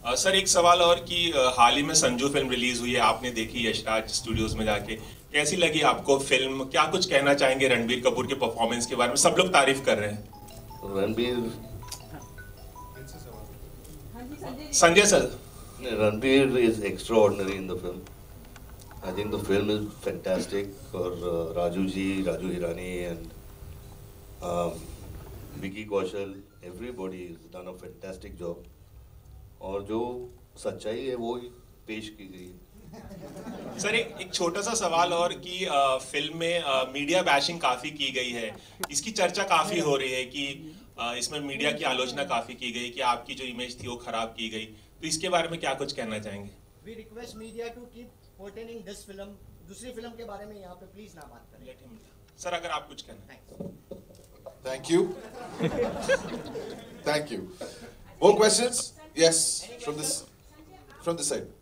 Sir एक सवाल और कि हाल ही में संजू फिल्म रिलीज हुई है, आपने देखी यशराज स्टूडियोज में जाके, कैसी लगी आपको फिल्म? क्या कुछ कहना चाहेंगे रणबीर कपूर के परफॉर्मेंस के बारे में? सब लोग तारीफ कर रहे हैं। Ranbir Sanjay sir. Ranbir is extraordinary in the film. I think the film is fantastic. और Raju ji, Raju Hirani and Vicky Kaushal, everybody has done a fantastic job. और जो सच्चाई है वो पेश की गई है। सर एक छोटा सा सवाल और कि फिल्म में मीडिया बैशिंग काफी की गई है, इसकी चर्चा काफी हो रही है कि इसमें मीडिया की आलोचना काफी की गई कि आपकी जो इमेज थी वो खराब की गई, तो इसके बारे में क्या कुछ कहना चाहेंगे? We request media to keep portraying this film. दूसरी फिल्म के बारे में यहाँ पे प्लीज ना बात करें। सर अगर आप कुछ कहना। Thank you. Thank you. More questions? Yes, from this side.